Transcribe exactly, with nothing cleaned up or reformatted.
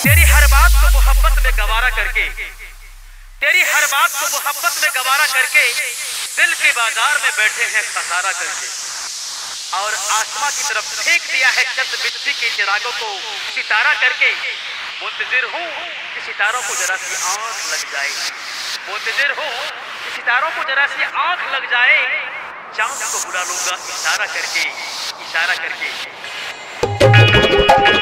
तेरी हर बात को मोहब्बत में गवारा करके, तेरी हर बात को मोहब्बत में गवारा करके दिल के बाजार में बैठे हैं खसारा करके, और आसमां की तरफ फेंक दिया है चंद मिट्टी के चिरागों को सितारा करके। मुंतजिर हूँ कि सितारों को जरा सी आंख लग जाए, मुंतजिर हूँ कि सितारों को जरा सी आंख लग जाए। चांद को बुला लूंगा इशारा करके, इशारा करके।